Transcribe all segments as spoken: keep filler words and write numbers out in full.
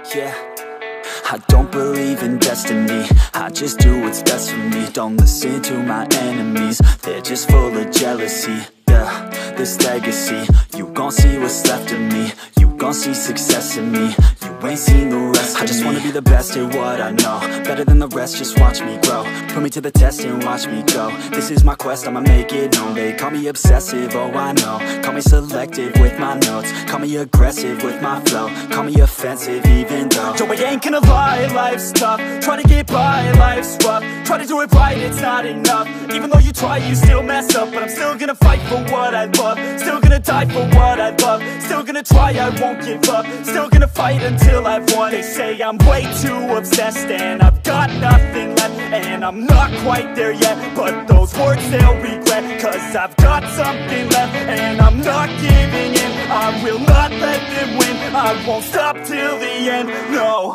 yeah. I don't believe in destiny, I just do what's best for me. Don't listen to my enemies, they're just full of jealousy. Yeah, this legacy, you gon' see what's left of me. You gon' see success in me, you ain't seen the rest of me. I just wanna be the best at what I know, better than the rest, just watch me grow. Put me to the test and watch me go. This is my quest, I'ma make it known. They call me obsessive, oh I know. Call me selective with my notes, call me aggressive with my flow. Call me offensive even though Joe, I ain't gonna lie, life's tough. Try to get by, life's rough. Try to do it right, it's not enough. Even though you try, you still mess up. But I'm still gonna fight for what I love, still gonna die for what I love. Still gonna try, I won't give up. Still gonna fight until I've won. They say I'm way too obsessed and I've got nothing left, and I'm not quite there yet, but those words they'll regret. Cause I've got something left and I'm not giving in. I will not let them win, I won't stop till the end, no.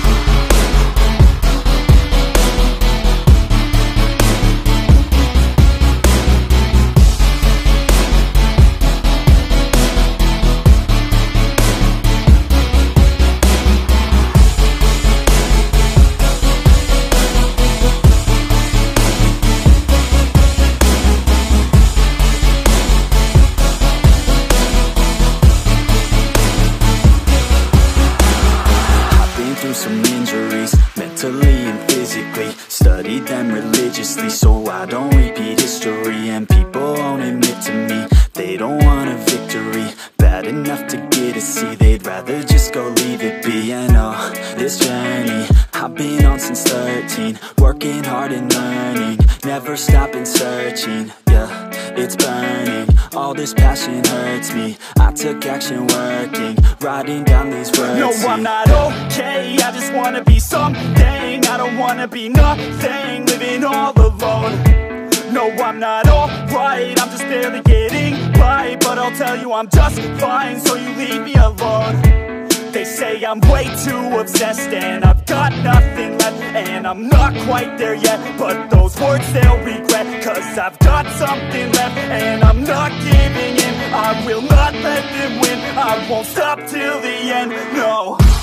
Some injuries, mentally and physically. Studied them religiously so I don't repeat history. And people won't admit to me they don't want a victory bad enough to get a C. They'd rather just go leave it be. And oh, this journey I've been on since thirteen, working hard and learning, never stopping searching. Yeah, it's burning, all this passion hurts me. I took action working, writing down these words. No, I'm not okay, I just wanna be something. I don't wanna be nothing, living all alone. No, I'm not alright, I'm just barely getting by. But I'll tell you I'm just fine, so you leave me alone. They say I'm way too obsessed and I've got nothing left, and I'm not quite there yet, but those words they'll regret. Cause I've got something left and I'm not giving in. I will not let them win, I won't stop till the end, no.